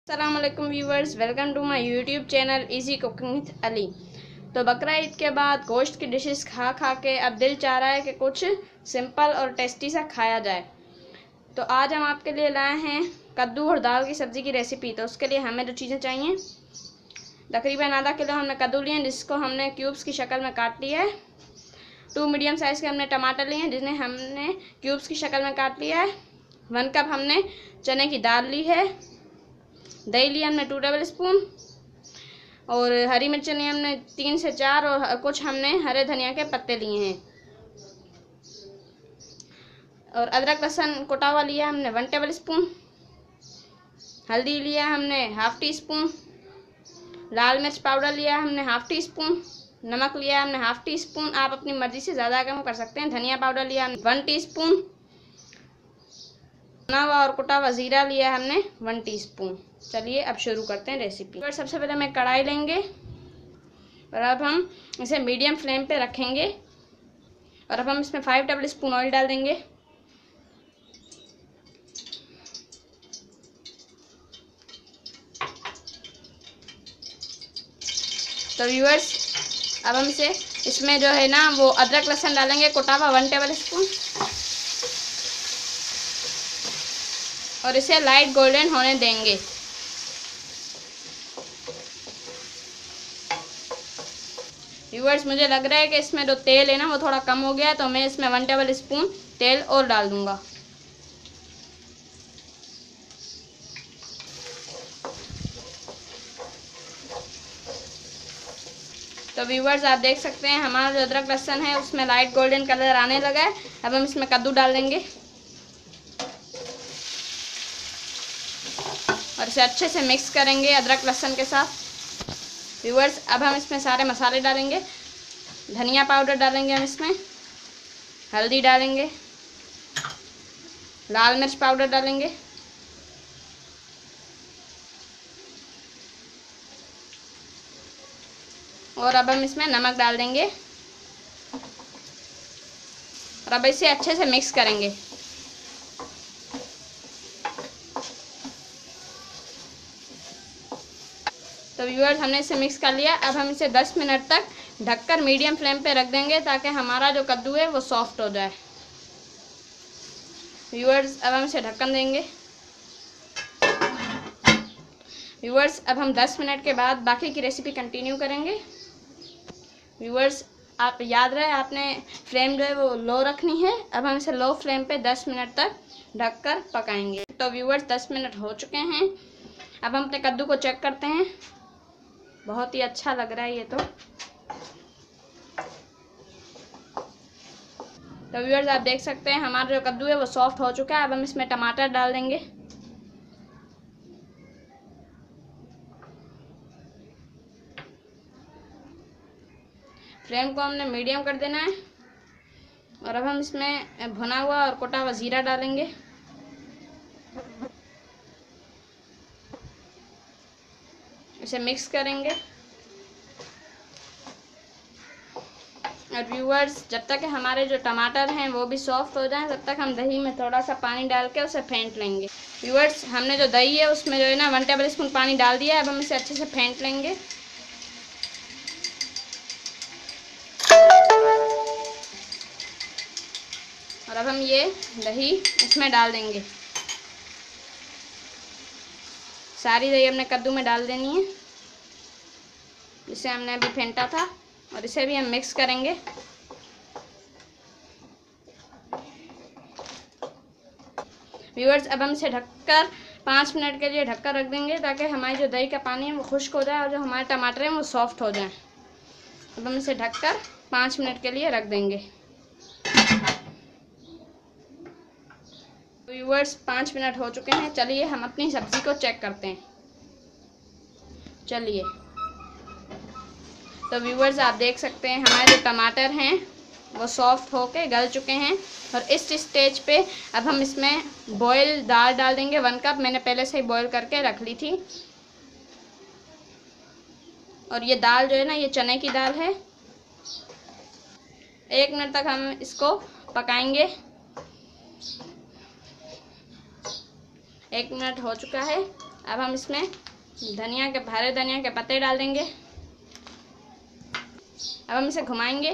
अस्सलामुअलैकुम viewers, welcome to my YouTube channel easy cooking with Ali. तो बकरा ईद के बाद गोश्त की डिशेस खा खा के अब दिल चाह रहा है कि कुछ सिंपल और टेस्टी सा खाया जाए। तो आज हम आपके लिए लाए हैं कद्दू और दाल की सब्ज़ी की रेसिपी। तो उसके लिए हमें जो चीज़ें चाहिए, तकरीबन आधा किलो हमने कद्दू लिए हैं जिसको हमने क्यूब्स की शक्ल में काट लिया है। 2 मीडियम साइज़ के हमने टमाटर लिए हैं जिन्हें हमने क्यूब्स की शक्ल में काट लिया है। 1 कप हमने चने की दाल ली है। दही लिया हमने 2 टेबल स्पून और हरी मिर्च लिए हमने 3 से 4 और कुछ हमने हरे धनिया के पत्ते लिए हैं। और अदरक लहसुन कुटा हुआ लिया हमने 1 टेबल स्पून। हल्दी लिया हमने ½ टी स्पून। लाल मिर्च पाउडर लिया हमने ½ टी स्पून। नमक लिया हमने ½ टी स्पून, आप अपनी मर्ज़ी से ज़्यादा कम कर सकते हैं। धनिया पाउडर लिया हमने 1 टी स्पून। भुना हुआ और कुटा हुआ ज़ीरा लिया हमने 1 टीस्पून। चलिए अब शुरू करते हैं रेसिपी। और सबसे पहले हम कढ़ाई लेंगे और अब हम इसे मीडियम फ्लेम पे रखेंगे और अब हम इसमें 5 टेबल स्पून ऑयल डाल देंगे। तो व्यूअर्स, अब हम इसमें जो है ना वो अदरक लहसुन डालेंगे कुटा हुआ 1 टेबल स्पून और इसे लाइट गोल्डन होने देंगे। व्यूअर्स, मुझे लग रहा है कि इसमें जो तेल है ना वो थोड़ा कम हो गया है, तो मैं इसमें 1 टेबल स्पून तेल और डाल दूंगा। तो व्यूअर्स, आप देख सकते हैं हमारा जो अदरक लहसुन है उसमें लाइट गोल्डन कलर आने लगा है। अब हम इसमें कद्दू डाल देंगे और इसे अच्छे से मिक्स करेंगे अदरक लहसुन के साथ। व्यूअर्स, अब हम इसमें सारे मसाले डालेंगे। धनिया पाउडर डालेंगे हम इसमें, हल्दी डालेंगे, लाल मिर्च पाउडर डालेंगे, और अब हम इसमें नमक डाल देंगे और अब इसे अच्छे से मिक्स करेंगे। तो व्यूअर्स, हमने इसे मिक्स कर लिया। अब हम इसे 10 मिनट तक ढककर मीडियम फ्लेम पे रख देंगे ताकि हमारा जो कद्दू है वो सॉफ्ट हो जाए। व्यूअर्स, अब हम इसे ढक्कन देंगे। व्यूअर्स, अब हम 10 मिनट के बाद बाकी की रेसिपी कंटिन्यू करेंगे। व्यूअर्स, आप याद रहे आपने फ्लेम जो है वो लो रखनी है। अब हम इसे लो फ्लेम पे 10 मिनट तक ढककर पकाएंगे। तो व्यूअर्स, 10 मिनट हो चुके हैं। अब हम अपने कद्दू को चेक करते हैं। बहुत ही अच्छा लग रहा है ये तो व्यूअर्स, आप देख सकते हैं हमारा जो कद्दू है वो सॉफ्ट हो चुका है। अब हम इसमें टमाटर डाल देंगे। फ्लेम को हमने मीडियम कर देना है और अब हम इसमें भुना हुआ और कुटा हुआ ज़ीरा डालेंगे। इसे मिक्स करेंगे और व्यूअर्स, जब तक हमारे जो टमाटर हैं वो भी सॉफ्ट हो जाएं तब तक हम दही में थोड़ा सा पानी डाल के उसे फेंट लेंगे। व्यूअर्स, हमने जो दही है उसमें जो है ना 1 टेबल स्पून पानी डाल दिया है। अब हम इसे अच्छे से फेंट लेंगे। और अब हम ये दही इसमें डाल देंगे। सारी दही हमने कद्दू में डाल देनी है जिसे हमने अभी फेंटा था और इसे भी हम मिक्स करेंगे। व्यूअर्स, अब हम इसे ढककर 5 मिनट के लिए ढककर रख देंगे ताकि हमारी जो दही का पानी है वो खुश्क हो जाए और जो हमारे टमाटर हैं वो सॉफ्ट हो जाएं। अब हम इसे ढककर 5 मिनट के लिए रख देंगे। व्यूअर्स, 5 मिनट हो चुके हैं। चलिए हम अपनी सब्ज़ी को चेक करते हैं। चलिए, तो व्यूअर्स, आप देख सकते हैं हमारे जो टमाटर हैं वो सॉफ्ट होके गल चुके हैं और इस स्टेज पे अब हम इसमें बॉयल दाल डाल देंगे। 1 कप मैंने पहले से ही बॉयल करके रख ली थी। और ये दाल जो है ना ये चने की दाल है। 1 मिनट तक हम इसको पकाएंगे। 1 मिनट हो चुका है। अब हम इसमें हरे धनिया के पत्ते डाल देंगे। अब हम इसे घुमाएंगे।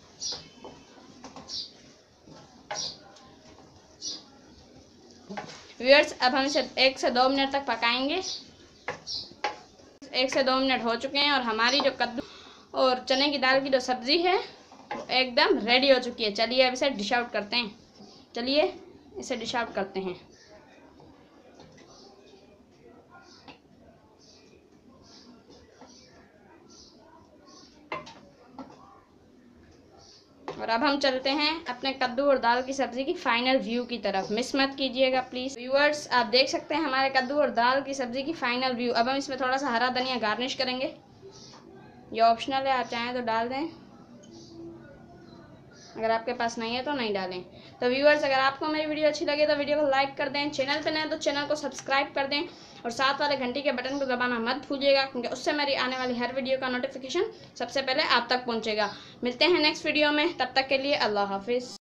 व्यूअर्स, अब हम इसे 1 से 2 मिनट तक पकाएंगे। 1 से 2 मिनट हो चुके हैं और हमारी जो कद्दू और चने की दाल की जो सब्ज़ी है वो एकदम रेडी हो चुकी है। चलिए अब इसे डिश आउट करते हैं। और अब हम चलते हैं अपने कद्दू और दाल की सब्ज़ी की फाइनल व्यू की तरफ। मिस मत कीजिएगा प्लीज़। व्यूअर्स, आप देख सकते हैं हमारे कद्दू और दाल की सब्ज़ी की फाइनल व्यू। अब हम इसमें थोड़ा सा हरा धनिया गार्निश करेंगे। ये ऑप्शनल है, आप चाहें तो डाल दें, अगर आपके पास नहीं है तो नहीं डालें। तो व्यूअर्स, अगर आपको मेरी वीडियो अच्छी लगे तो वीडियो को लाइक कर दें, चैनल पे नए तो चैनल को सब्सक्राइब कर दें और साथ वाले घंटी के बटन को दबाना मत भूलिएगा, क्योंकि उससे मेरी आने वाली हर वीडियो का नोटिफिकेशन सबसे पहले आप तक पहुंचेगा। मिलते हैं नेक्स्ट वीडियो में, तब तक के लिए अल्लाह हाफिज़।